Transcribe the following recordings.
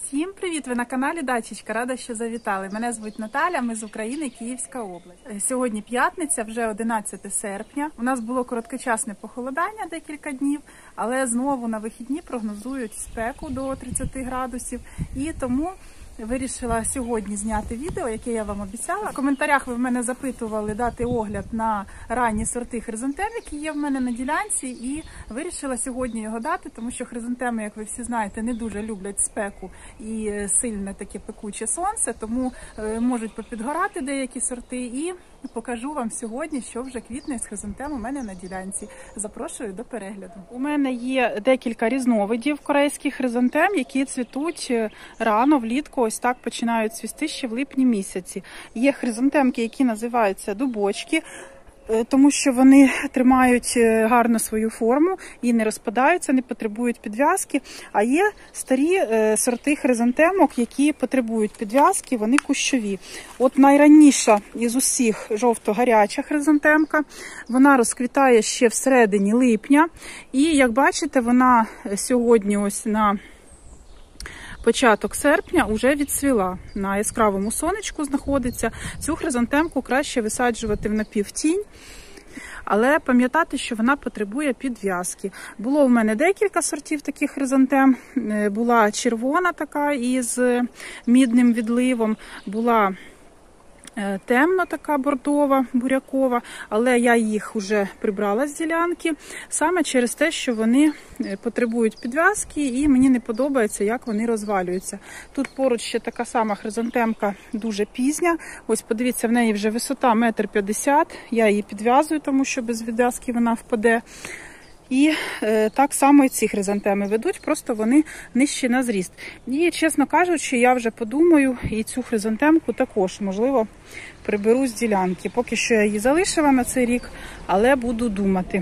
Всім привіт! Ви на каналі Дачечка. Рада, що завітали. Мене звуть Наталя, ми з України, Київська область. Сьогодні п'ятниця, вже 11 серпня. У нас було короткочасне похолодання декілька днів, але знову на вихідні прогнозують спеку до 30 градусів. І тому вирішила сьогодні зняти відео, яке я вам обіцяла. В коментарях ви в мене запитували дати огляд на ранні сорти хризантем, які є в мене на ділянці, і вирішила сьогодні його дати, тому що хризантеми, як ви всі знаєте, не дуже люблять спеку і сильне таке пекуче сонце, тому можуть попідгорати деякі сорти. І покажу вам сьогодні, що вже квітне з хризантем у мене на ділянці. Запрошую до перегляду. У мене є декілька різновидів корейських хризантем, які цвітуть рано, влітку, ось так починають цвісти ще в липні місяці. Є хризантемки, які називаються дубочки, тому що вони тримають гарно свою форму і не розпадаються, не потребують підв'язки. А є старі сорти хризантемок, які потребують підв'язки, вони кущові. От найраніша із усіх жовто-гаряча хризантемка. Вона розквітає ще всередині липня. І, як бачите, вона сьогодні ось на початок серпня вже відцвіла. На яскравому сонечку знаходиться. Цю хризантемку краще висаджувати в напівтінь, але пам'ятати, що вона потребує підв'язки. Було в мене декілька сортів таких хризантем. Була червона така із мідним відливом, була темно така бордова, бурякова, але я їх вже прибрала з ділянки, саме через те, що вони потребують підв'язки і мені не подобається, як вони розвалюються. Тут поруч ще така сама хризантемка, дуже пізня. Ось подивіться, в неї вже висота 1,50 м. Я її підв'язую, тому що без відв'язки вона впаде. І так само і ці хризантеми ведуть, просто вони нижчі на зріст. І, чесно кажучи, я вже подумаю, і цю хризантемку також, можливо, приберу з ділянки. Поки що я її залишила на цей рік, але буду думати.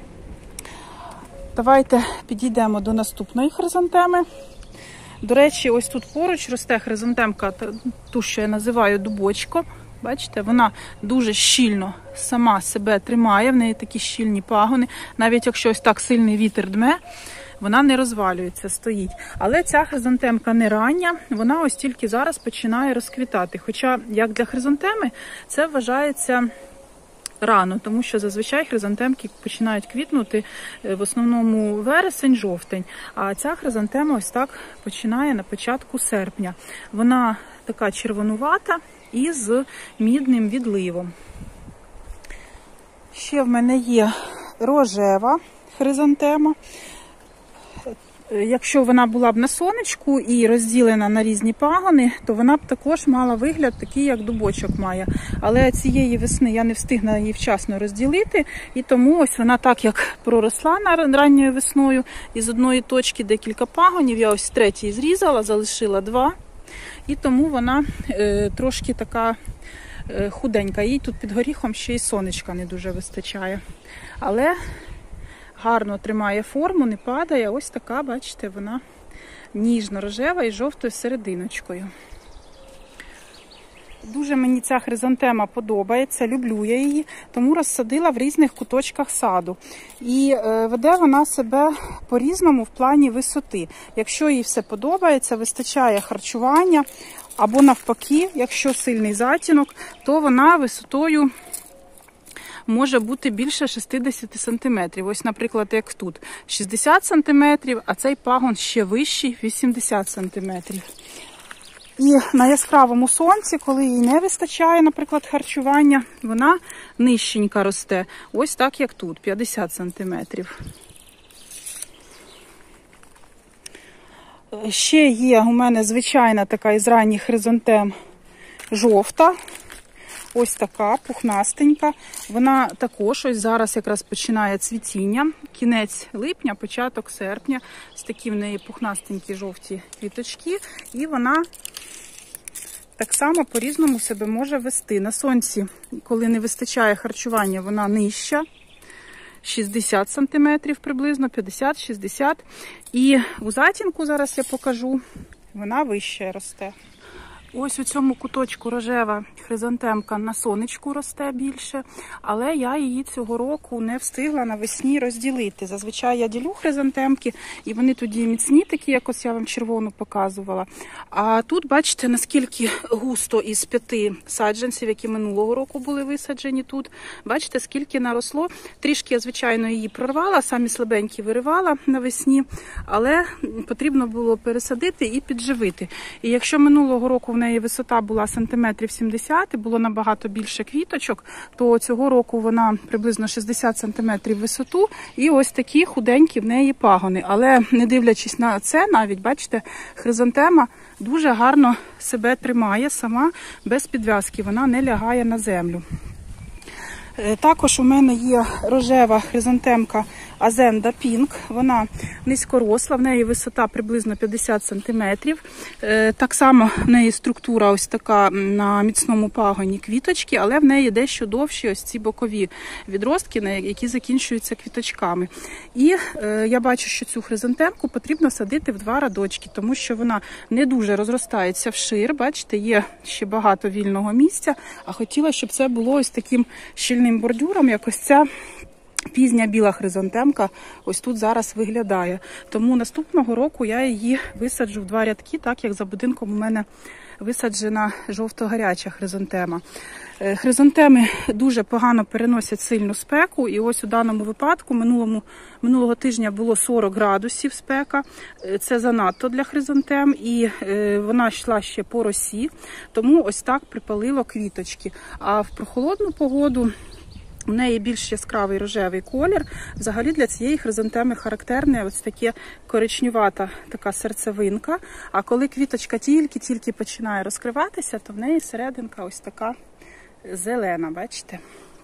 Давайте підійдемо до наступної хризантеми. До речі, ось тут поруч росте хризантемка, ту, що я називаю дубочком. Бачите, вона дуже щільно сама себе тримає, в неї такі щільні пагони. Навіть якщо ось так сильний вітер дме, вона не розвалюється, стоїть. Але ця хризантемка не рання, вона ось тільки зараз починає розквітати. Хоча, як для хризантеми, це вважається рано, тому що зазвичай хризантемки починають квітнути в основному вересень-жовтень. А ця хризантема ось так починає на початку серпня. Вона така червонувата і з мідним відливом. Ще в мене є рожева хризантема. Якщо вона була б на сонечку і розділена на різні пагони, то вона б також мала вигляд такий, як дубочок має. Але цієї весни я не встигла її вчасно розділити, і тому ось вона так, як проросла ранньою весною, із одної точки декілька пагонів, я ось третій зрізала, залишила два. І тому вона трошки така худенька. Їй тут під горіхом ще й сонечка не дуже вистачає. Але гарно тримає форму, не падає. Ось така, бачите, вона ніжно-рожева і жовтою серединочкою. Дуже мені ця хризантема подобається, люблю я її, тому розсадила в різних куточках саду. І веде вона себе по-різному в плані висоти. Якщо їй все подобається, вистачає харчування, або навпаки, якщо сильний затінок, то вона висотою може бути більше 60 см. Ось, наприклад, як тут 60 см, а цей пагон ще вищий 80 см. І на яскравому сонці, коли їй не вистачає, наприклад, харчування, вона нижченька росте. Ось так, як тут, 50 см. Ще є у мене звичайна така із ранніх хризантем жовта. Ось така, пухнастенька. Вона також ось зараз якраз починає цвітіння. Кінець липня, початок серпня. Ось такі в неї пухнастенькі жовті квіточки. І вона так само по-різному себе може вести. На сонці, коли не вистачає харчування, вона нижча. 60 см приблизно, 50-60. І у затінку, зараз я покажу, вона вище росте. Ось у цьому куточку рожева хризантемка на сонечку росте більше, але я її цього року не встигла навесні розділити. Зазвичай я ділю хризантемки, і вони тоді міцні такі, як ось я вам червону показувала. А тут бачите, наскільки густо із 5 саджанців, які минулого року були висаджені тут. Бачите, скільки наросло. Трішки я, звичайно, її прорвала, самі слабенькі виривала навесні, але потрібно було пересадити і підживити. І якщо минулого року в неї висота була сантиметрів 70, і було набагато більше квіточок, то цього року вона приблизно 60 сантиметрів висоту, і ось такі худенькі в неї пагони. Але не дивлячись на це, навіть, бачите, хризантема дуже гарно себе тримає сама, без підв'язки, вона не лягає на землю. Також у мене є рожева хризантемка Azenda Pink. Вона низькоросла, в неї висота приблизно 50 см. Так само в неї структура ось така на міцному пагоні квіточки, але в неї дещо довші ось ці бокові відростки, які закінчуються квіточками. І я бачу, що цю хризантемку потрібно садити в 2 рядочки, тому що вона не дуже розростається вшир. Бачите, є ще багато вільного місця, а хотіла, щоб це було ось таким щільним бордюром, як ось ця пізня біла хризантемка ось тут зараз виглядає. Тому наступного року я її висаджу в 2 рядки, так як за будинком у мене висаджена жовто-гаряча хризантема. Хризантеми дуже погано переносять сильну спеку, і ось у даному випадку минулого тижня було 40 градусів спека. Це занадто для хризантем, і вона йшла ще по росі, тому ось так припалило квіточки. А в прохолодну погоду у неї більш яскравий рожевий колір. Взагалі для цієї хризантеми характерне ось таке коричневата така серцевинка. А коли квіточка тільки починає розкриватися, то в неї серединка ось така зелена, бачите?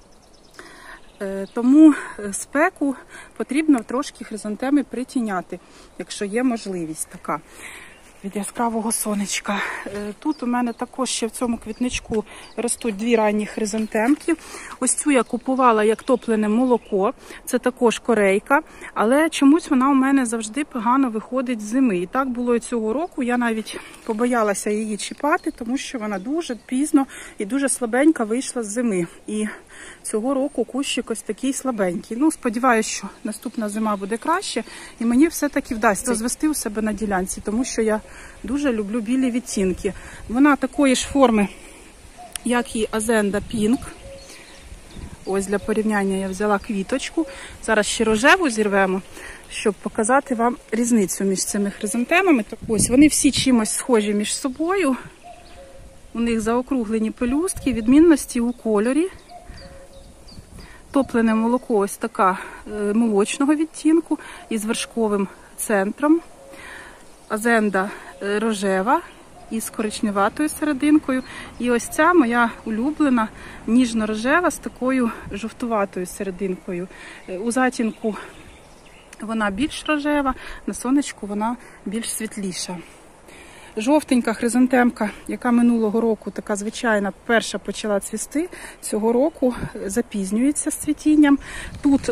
Тому спеку потрібно трошки хризантеми притіняти, якщо є можливість така від яскравого сонечка. Тут у мене також ще в цьому квітничку ростуть 2 ранні хризантемки. Ось цю я купувала як топлене молоко, це також корейка, але чомусь вона у мене завжди погано виходить з зими. І так було і цього року, я навіть побоялася її чіпати, тому що вона дуже пізно і дуже слабенька вийшла з зими. І цього року кущик ось такий слабенький. Ну, сподіваюся, що наступна зима буде краще, і мені все-таки вдасться розвести у себе на ділянці, тому що я дуже люблю білі відтінки. Вона такої ж форми, як і Azenda Pink. Ось для порівняння я взяла квіточку. Зараз ще рожеву зірвемо, щоб показати вам різницю між цими хризантемами. Ось вони всі чимось схожі між собою. У них заокруглені пелюстки, відмінності у кольорі. Топлене молоко ось така молочного відтінку із вершковим центром. Азенда рожева із коричневатою серединкою. І ось ця моя улюблена ніжно-рожева з такою жовтуватою серединкою. У затінку вона більш рожева, на сонечку вона більш світліша. Жовтенька хризантемка, яка минулого року така звичайна перша почала цвісти, цього року запізнюється з цвітінням. Тут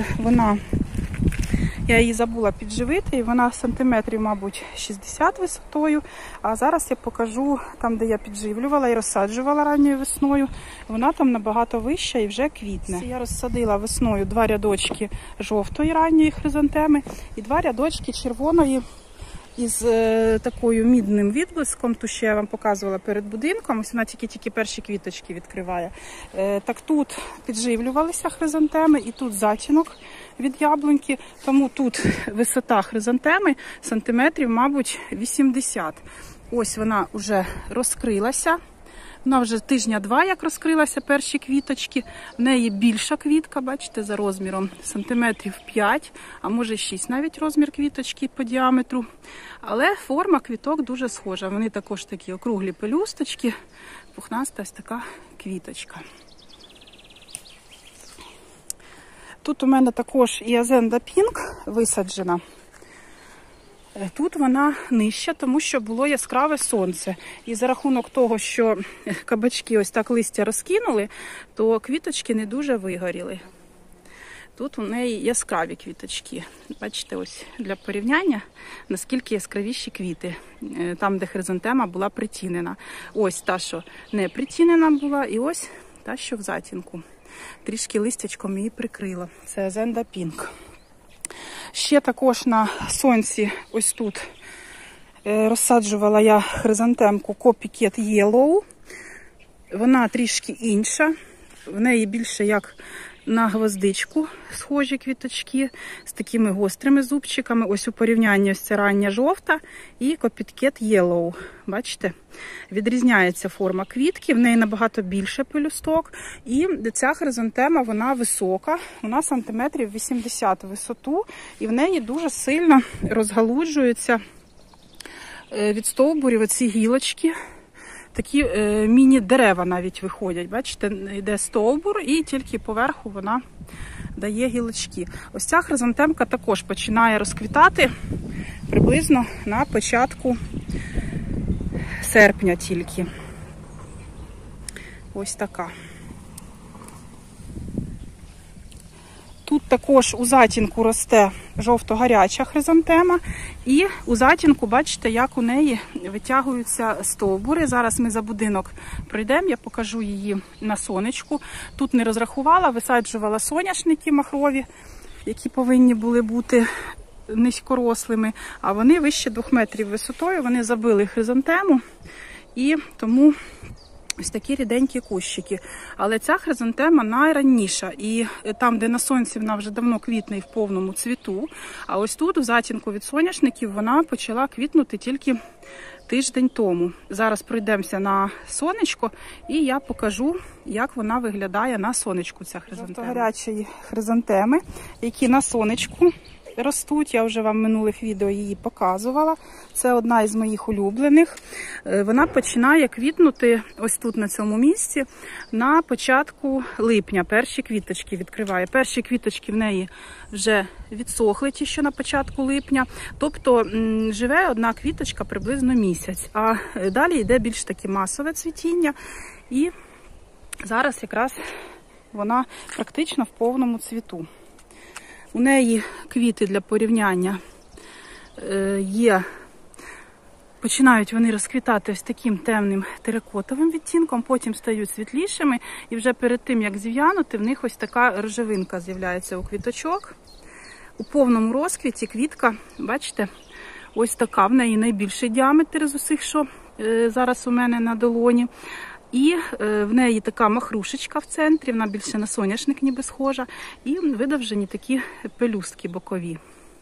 я її забула підживити, і вона сантиметрів, мабуть, 60 висотою. А зараз я покажу там, де я підживлювала і розсаджувала ранньою весною. Вона там набагато вища і вже квітне. Я розсадила весною 2 рядочки жовтої ранньої хризантеми і 2 рядочки червоної із такою мідним відблиском, ту ще я вам показувала перед будинком, ось вона тільки перші квіточки відкриває. Так тут підживлювалися хризантеми і тут затінок від яблуньки, тому тут висота хризантеми сантиметрів, мабуть, 80. Ось вона вже розкрилася. Вона вже тижня 2, як розкрилася перші квіточки. В неї більша квітка, бачите, за розміром сантиметрів 5, а може 6 навіть розмір квіточки по діаметру. Але форма квіток дуже схожа. Вони також такі округлі пелюсточки, пухнаста ось така квіточка. Тут у мене також і Azenda Pink висаджена. Тут вона нижча, тому що було яскраве сонце. І за рахунок того, що кабачки ось так листя розкинули, то квіточки не дуже вигоріли. Тут у неї яскраві квіточки. Бачите, ось для порівняння, наскільки яскравіші квіти. Там, де хризантема була притінена. Ось та, що не притінена була, і ось та, що в затінку. Трішки листячком її прикрила. Це Azenda Pink. Ще також на сонці ось тут розсаджувала я хризантемку Copycat Yellow. Вона трішки інша. В неї більше як на гвоздичку схожі квіточки з такими гострими зубчиками. Ось у порівнянні ось ця рання жовта і Copycat Yellow. Бачите? Відрізняється форма квітки, в неї набагато більше пелюсток. І ця хризантема, вона висока, вона сантиметрів 80 в висоту. І в неї дуже сильно розгалуджуються від стовбурів оці гілочки. Такі міні-дерева навіть виходять. Бачите, йде стовбур і тільки поверху вона дає гілочки. Ось ця хризантемка також починає розквітати приблизно на початку серпня тільки. Ось така. Тут також у затінку росте жовто-гаряча хризантема. І у затінку, бачите, як у неї витягуються стовбури. Зараз ми за будинок пройдемо, я покажу її на сонечку. Тут не розрахувала, висаджувала соняшники махрові, які повинні були бути низькорослими. А вони вище 2 метрів висотою, вони забили хризантему. І тому ось такі ріденькі кущики. Але ця хризантема найранніша. І там, де на сонці вона вже давно квітне і в повному цвіту. А ось тут, у затінку від соняшників, вона почала квітнути тільки тиждень тому. Зараз пройдемося на сонечко і я покажу, як вона виглядає на сонечку, ця хризантема. Гарячі хризантеми, які на сонечку ростуть. Я вже вам в минулих відео її показувала. Це одна із моїх улюблених. Вона починає квітнути ось тут, на цьому місці, на початку липня. Перші квіточки відкриває. Перші квіточки в неї вже відсохли, ті, що на початку липня. Тобто живе одна квіточка приблизно місяць. А далі йде більш таке масове цвітіння. І зараз якраз вона практично в повному цвіту. У неї квіти для порівняння є, починають вони розквітати ось таким темним теракотовим відтінком, потім стають світлішими, і вже перед тим, як зів'янути, в них ось така рожевинка з'являється у квіточок. У повному розквіті квітка, бачите, ось така, в неї найбільший діаметр з усіх, що зараз у мене на долоні. І в неї така махрушечка в центрі, вона більше на соняшник ніби схожа, і видовжені такі пелюстки бокові.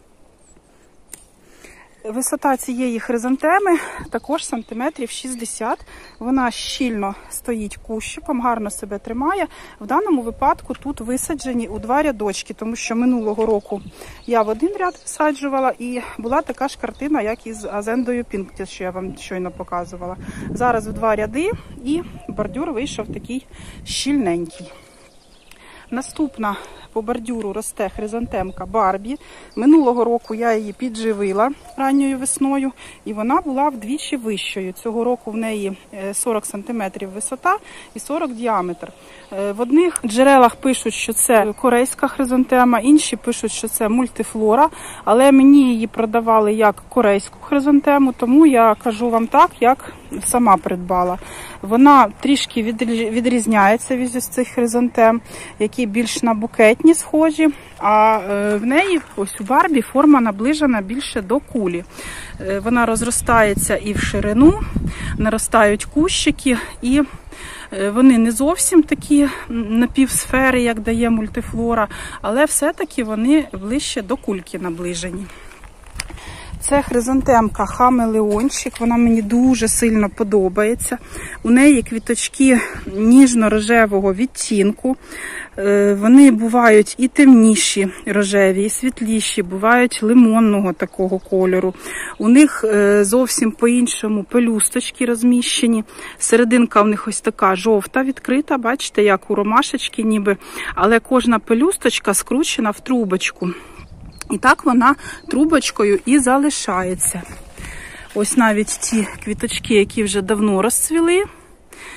Висота цієї хризантеми також сантиметрів 60. Вона щільно стоїть кущиком, гарно себе тримає. В даному випадку тут висаджені у 2 рядочки, тому що минулого року я в 1 ряд висаджувала, і була така ж картина, як із Azendою Pink, що я вам щойно показувала. Зараз в 2 ряди, і бордюр вийшов такий щільненький. Наступна по бордюру росте хризантемка Барбі. Минулого року я її підживила ранньою весною, і вона була вдвічі вищою. Цього року в неї 40 см висота і 40 діаметр. В одних джерелах пишуть, що це корейська хризантема, інші пишуть, що це мультифлора, але мені її продавали як корейську хризантему, тому я кажу вам так, як сама придбала. Вона трішки відрізняється від цих хризантем, які більш на букетні схожі, а в неї, ось у Барбі, форма наближена більше до кулі. Вона розростається і в ширину, наростають кущики, і вони не зовсім такі напівсфери, як дає мультифлора, але все-таки вони ближче до кульки наближені. Це хризантемка Хамелеончик, вона мені дуже сильно подобається. У неї квіточки ніжно-рожевого відтінку. Вони бувають і темніші рожеві, і світліші, бувають лимонного такого кольору. У них зовсім по-іншому пелюсточки розміщені. Серединка у них ось така жовта, відкрита, бачите, як у ромашечки ніби, але кожна пелюсточка скручена в трубочку. І так вона трубочкою і залишається. Ось навіть ті квіточки, які вже давно розцвіли,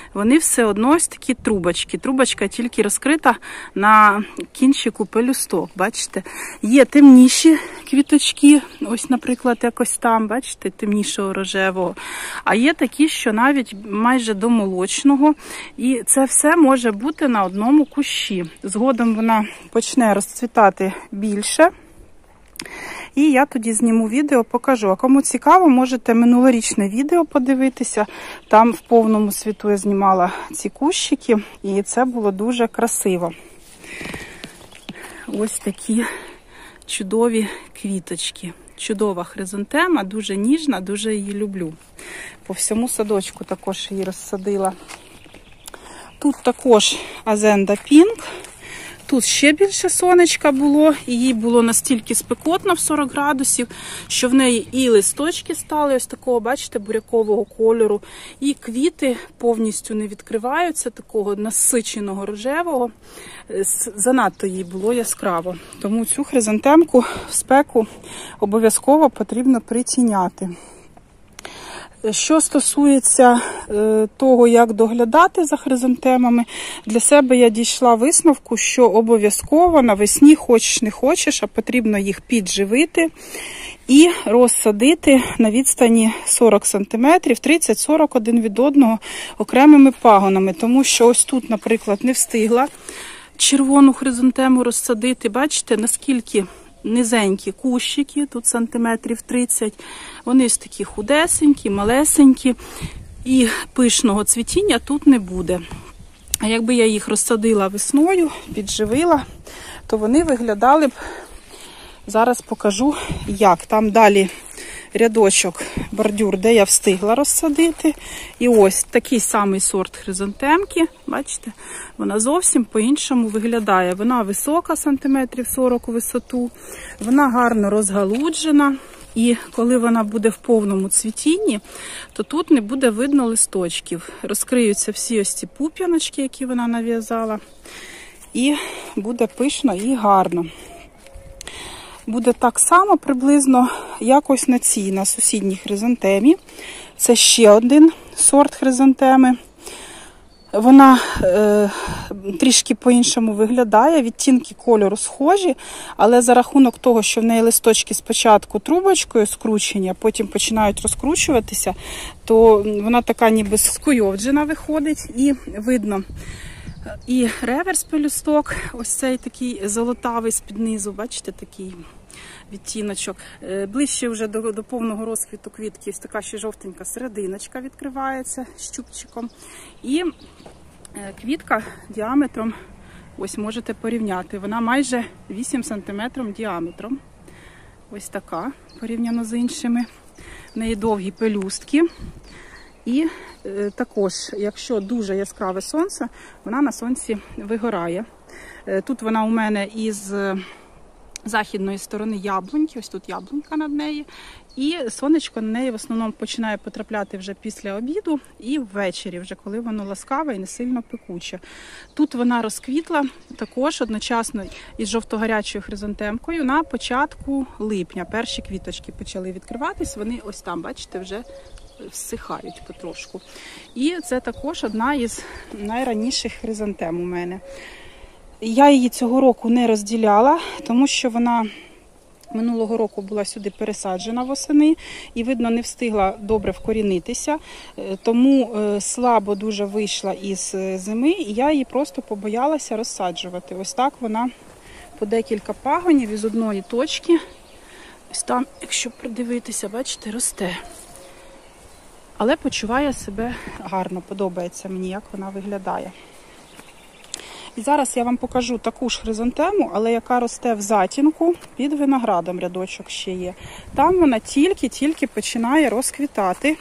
вони все одно ось такі трубочки. Трубочка тільки розкрита на кінчику пелюсток, бачите? Є темніші квіточки, ось, наприклад, якось там, бачите, темнішого рожевого. А є такі, що навіть майже до молочного. І це все може бути на одному кущі. Згодом вона почне розцвітати більше. І я тоді зніму відео, покажу. А кому цікаво, можете минулорічне відео подивитися. Там в повному світу я знімала ці кущики, і це було дуже красиво. Ось такі чудові квіточки. Чудова хризантема, дуже ніжна, дуже її люблю. По всьому садочку також її розсадила. Тут також Азенда Пінк. Тут ще більше сонечка було, і їй було настільки спекотно в 40 градусів, що в неї і листочки стали ось такого, бачите, бурякового кольору, і квіти повністю не відкриваються, такого насиченого рожевого. Занадто їй було яскраво. Тому цю хризантемку в спеку обов'язково потрібно притіняти. Що стосується того, як доглядати за хризантемами, для себе я дійшла висновку, що обов'язково навесні, хочеш не хочеш, а потрібно їх підживити і розсадити на відстані 40 см, 30-40 один від одного окремими пагонами. Тому що ось тут, наприклад, не встигла червону хризантему розсадити. Бачите, наскільки низенькі кущики, тут сантиметрів 30. Вони ось такі худесенькі, малесенькі. І пишного цвітіння тут не буде. А якби я їх розсадила весною, підживила, то вони виглядали б, зараз покажу як. Там далі рядочок, бордюр, де я встигла розсадити. І ось такий самий сорт хризантемки, бачите, вона зовсім по-іншому виглядає. Вона висока, сантиметрів 40 у висоту, вона гарно розгалуджена. І коли вона буде в повному цвітінні, то тут не буде видно листочків. Розкриються всі ось ці пуп'яночки, які вона нав'язала. І буде пишно і гарно. Буде так само приблизно якось на цій, на сусідній хризантемі. Це ще один сорт хризантеми. Вона трішки по-іншому виглядає, відтінки кольору схожі, але за рахунок того, що в неї листочки спочатку трубочкою скручені, а потім починають розкручуватися, то вона така ніби скуйовджена виходить і видно і реверс пелюсток, ось цей такий золотавий з-під низу, бачите, такий відтіночок. Ближче вже до повного розквіту квітки ось така ще жовтенька серединочка відкривається щупчиком. І квітка діаметром, ось можете порівняти, вона майже 8 см діаметром. Ось така, порівняно з іншими. В неї довгі пелюстки. І також, якщо дуже яскраве сонце, вона на сонці вигорає. Тут вона у мене із західної сторони яблуньки, ось тут яблунька над нею, і сонечко на неї в основному починає потрапляти вже після обіду і ввечері, вже коли воно ласкаве і не сильно пекуче. Тут вона розквітла також одночасно із жовто-гарячою хризантемкою на початку липня. Перші квіточки почали відкриватись, вони ось там, бачите, вже всихають потрошку. І це також одна із найраніших хризантем у мене. Я її цього року не розділяла, тому що вона минулого року була сюди пересаджена восени і, видно, не встигла добре вкорінитися, тому слабо дуже вийшла із зими, і я її просто побоялася розсаджувати. Ось так вона по декілька пагонів із одної точки, ось там, якщо придивитися, бачите, росте. Але почуває себе гарно, подобається мені, як вона виглядає. І зараз я вам покажу таку ж хризантему, але яка росте в затінку, під виноградом рядочок ще є. Там вона тільки-тільки починає розквітати.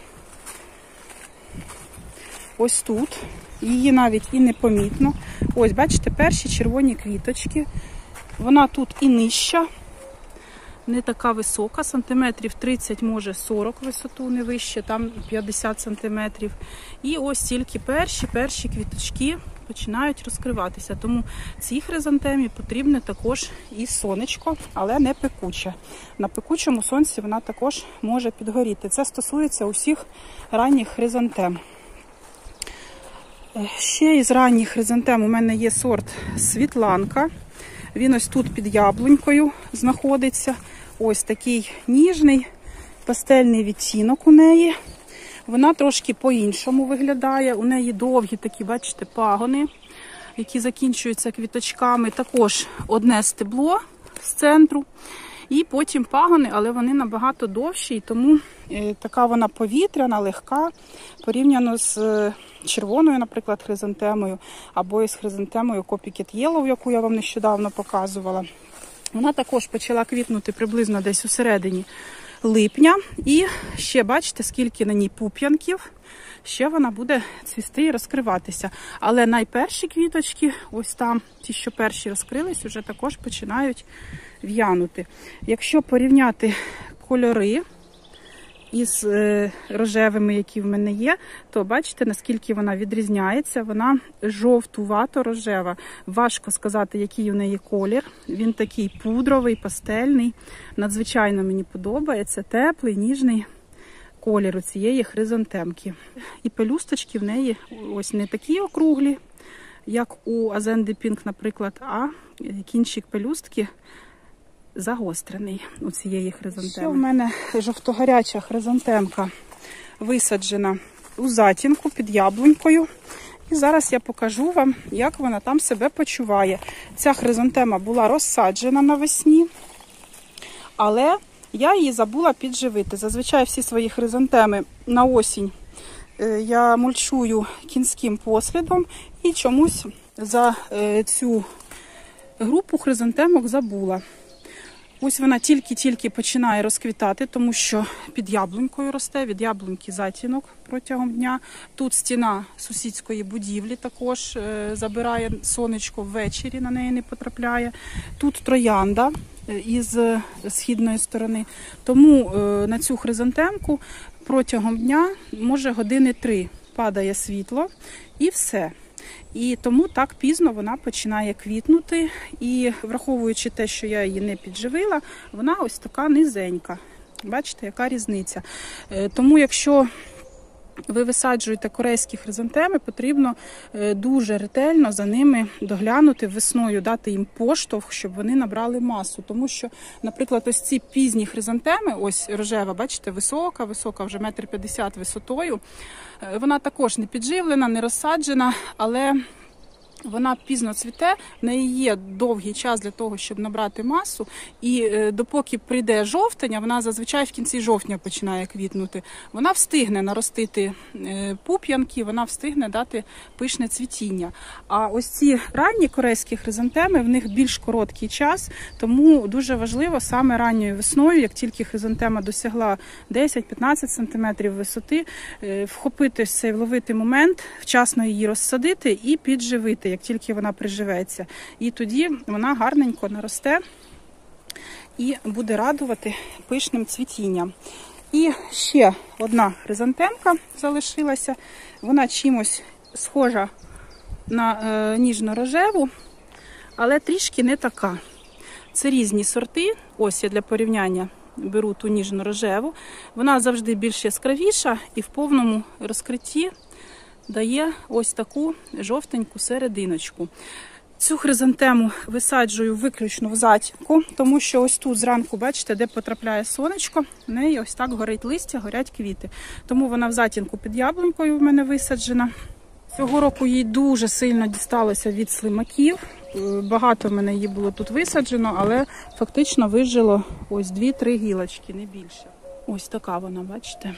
Ось тут. Її навіть і не помітно. Ось, бачите, перші червоні квіточки. Вона тут і нижча, не така висока, сантиметрів 30, може 40 висоту, не вище, там 50 сантиметрів. І ось тільки перші квіточки починають розкриватися. Тому цій хризантемі потрібне також і сонечко, але не пекуче. На пекучому сонці вона також може підгоріти. Це стосується усіх ранніх хризантем. Ще із ранніх хризантем у мене є сорт Світланка. Він ось тут під яблунькою знаходиться. Ось такий ніжний пастельний відтінок у неї. Вона трошки по-іншому виглядає. У неї довгі такі, бачите, пагони, які закінчуються квіточками. Також одне стебло з центру. І потім пагони, але вони набагато довші, і тому така вона повітряна, легка, порівняно з червоною, наприклад, хризантемою, або із хризантемою Copycat Yellow, яку я вам нещодавно показувала. Вона також почала квітнути приблизно десь у середині липня. І ще бачите, скільки на ній пуп'янків. Ще вона буде цвісти і розкриватися. Але найперші квіточки, ось там, ті, що перші розкрились, вже також починають в'янути. Якщо порівняти кольори із рожевими, які в мене є, то бачите, наскільки вона відрізняється. Вона жовтувато-рожева. Важко сказати, який у неї колір. Він такий пудровий, пастельний. Надзвичайно мені подобається. Теплий, ніжний колір у цієї хризантемки. І пелюсточки в неї ось не такі округлі, як у Azende Pink, наприклад, а кінчик пелюстки загострений у цієї хризантеми. Ще в мене жовтогаряча хризантемка висаджена у затінку під яблунькою. І зараз я покажу вам, як вона там себе почуває. Ця хризантема була розсаджена навесні, але я її забула підживити. Зазвичай всі свої хризантеми на осінь я мульчую кінським послідом і чомусь за цю групу хризантемок забула. Ось вона тільки-тільки починає розквітати, тому що під яблунькою росте, від яблуньки затінок протягом дня. Тут стіна сусідської будівлі також забирає сонечко ввечері, на неї не потрапляє. Тут троянда із східної сторони. Тому на цю хризантемку протягом дня, може години 3, падає світло і все. І тому так пізно вона починає квітнути. І враховуючи те, що я її не підживила, вона ось така низенька. Бачите, яка різниця. Тому якщо ви висаджуєте корейські хризантеми, потрібно дуже ретельно за ними доглянути весною, дати їм поштовх, щоб вони набрали масу. Тому що, наприклад, ось ці пізні хризантеми, ось рожева, бачите, висока, вже 1,50 м висотою, вона також не підживлена, не розсаджена, але вона пізно цвіте, в неї є довгий час для того, щоб набрати масу, і допоки прийде жовтень, а вона зазвичай в кінці жовтня починає квітнути, вона встигне наростити пуп'янки, вона встигне дати пишне цвітіння. А ось ці ранні корейські хризантеми, в них більш короткий час, тому дуже важливо саме ранньою весною, як тільки хризантема досягла 10-15 см висоти, вхопитись цей, вловити момент, вчасно її розсадити і підживити, як тільки вона приживеться. І тоді вона гарненько наросте і буде радувати пишним цвітінням. І ще одна хризантемка залишилася. Вона чимось схожа на ніжно-рожеву, але трішки не така. Це різні сорти. Ось я для порівняння беру ту ніжно-рожеву. Вона завжди більш яскравіша і в повному розкритті дає ось таку жовтеньку серединочку. Цю хризантему висаджую виключно в затінку, тому що ось тут зранку, бачите, де потрапляє сонечко, в неї ось так горить листя, горять квіти. Тому вона в затінку під яблунькою в мене висаджена. Цього року їй дуже сильно дісталося від слимаків. Багато в мене її було тут висаджено, але фактично вижило ось 2-3 гілочки, не більше. Ось така вона, бачите.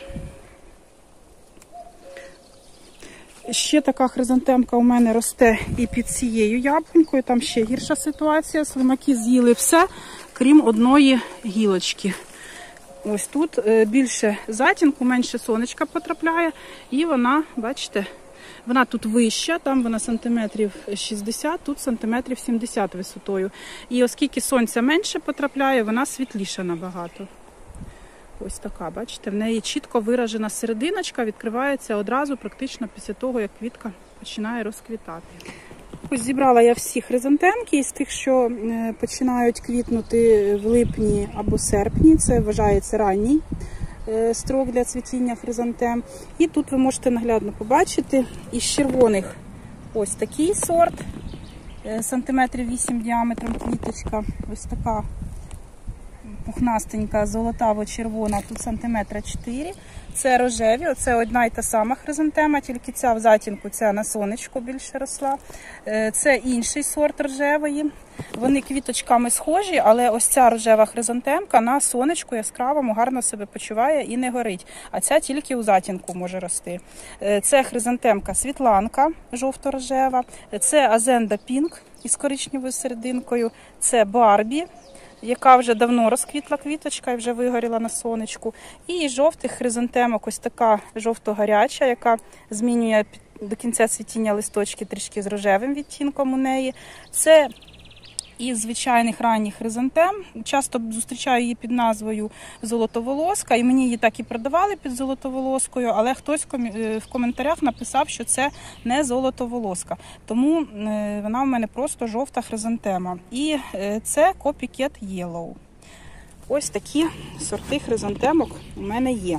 Ще така хризантемка у мене росте і під цією яблунькою, там ще гірша ситуація. Слимаки з'їли все, крім одної гілочки. Ось тут більше затінку, менше сонечка потрапляє, і вона, бачите, вона тут вища, там вона сантиметрів 60, тут сантиметрів 70 висотою. І оскільки сонця менше потрапляє, вона світліша набагато. Ось така, бачите, в неї чітко виражена серединочка, відкривається одразу, практично після того, як квітка починає розквітати. Ось зібрала я всі хризантемки із тих, що починають квітнути в липні або серпні. Це вважається ранній строк для цвітіння хризантем. І тут ви можете наглядно побачити, із червоних Ось такий сорт, сантиметрів 8 діаметром квіточка. Ось така пухнастенька, золотаво-червона, тут сантиметра 4. Це рожеві, оце одна й та сама хризантема, тільки ця в затінку, ця на сонечку більше росла. Це інший сорт рожевої. Вони квіточками схожі, але ось ця рожева хризантемка на сонечку яскравому гарно себе почуває і не горить. А ця тільки у затінку може рости. Це хризантемка світланка, жовто-рожева. Це азенда пінк із коричневою серединкою. Це Барбі, яка вже давно розквітла квіточка і вже вигоріла на сонечку. І жовтих хризантемок ось така жовто-гаряча, яка змінює до кінця цвітіння листочки трішки з рожевим відтінком у неї. Це із звичайних ранніх хризантем. Часто зустрічаю її під назвою золотоволоска, і мені її так і продавали під золотоволоскою, але хтось в коментарях написав, що це не золотоволоска. Тому вона в мене просто жовта хризантема. І це Copycat Yellow. Ось такі сорти хризантемок у мене є.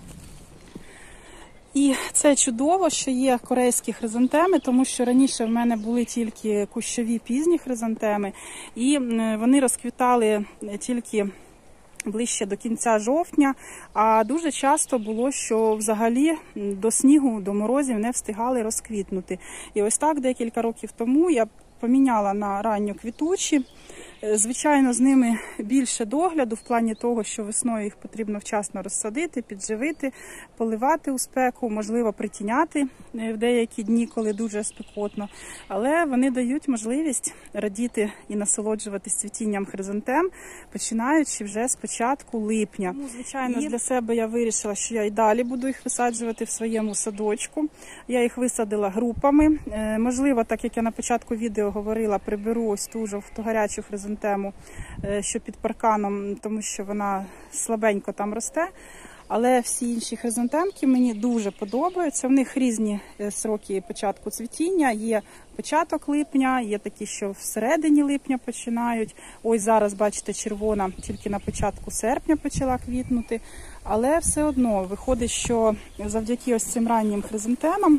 І це чудово, що є корейські хризантеми, тому що раніше в мене були тільки кущові пізні хризантеми, і вони розквітали тільки ближче до кінця жовтня, а дуже часто було, що взагалі до снігу, до морозів не встигали розквітнути. І ось так декілька років тому я поміняла на ранньоквітучі. Звичайно, з ними більше догляду в плані того, що весною їх потрібно вчасно розсадити, підживити, поливати у спеку, можливо, притіняти в деякі дні, коли дуже спекотно. Але вони дають можливість радіти і насолоджуватись цвітінням хризантем, починаючи вже з початку липня. Звичайно, для себе я вирішила, що я і далі буду їх висаджувати в своєму садочку. Я їх висадила групами. Можливо, так як я на початку відео говорила, приберу ось ту жовто-гарячу хризантему, що під парканом, тому що вона слабенько там росте. Але всі інші хризантемки мені дуже подобаються. В них різні сроки початку цвітіння. Є початок липня, є такі, що всередині липня починають. Ось зараз, бачите, червона тільки на початку серпня почала квітнути. Але все одно виходить, що завдяки ось цим раннім хризантемам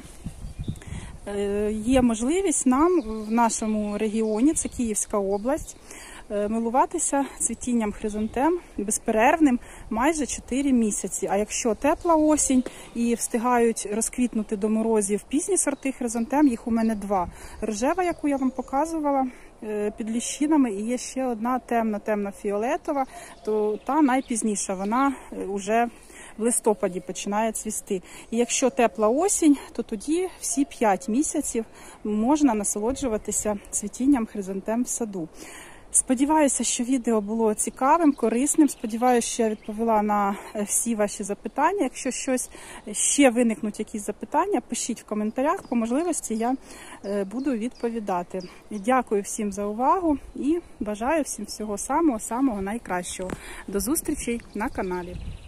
є можливість нам в нашому регіоні, це Київська область, милуватися цвітінням хризантем безперервним майже 4 місяці. А якщо тепла осінь і встигають розквітнути до морозів пізні сорти хризантем, їх у мене 2. Рожева, яку я вам показувала, під ліщинами, і є ще одна темно-темно-фіолетова, то та найпізніша, вона вже в листопаді починає цвісти. І якщо тепла осінь, то тоді всі 5 місяців можна насолоджуватися цвітінням хризантем в саду. Сподіваюся, що відео було цікавим, корисним. Сподіваюся, що я відповіла на всі ваші запитання. Якщо щось ще виникнуть, якісь запитання, пишіть в коментарях. По можливості я буду відповідати. Дякую всім за увагу і бажаю всім всього самого-самого найкращого. До зустрічей на каналі.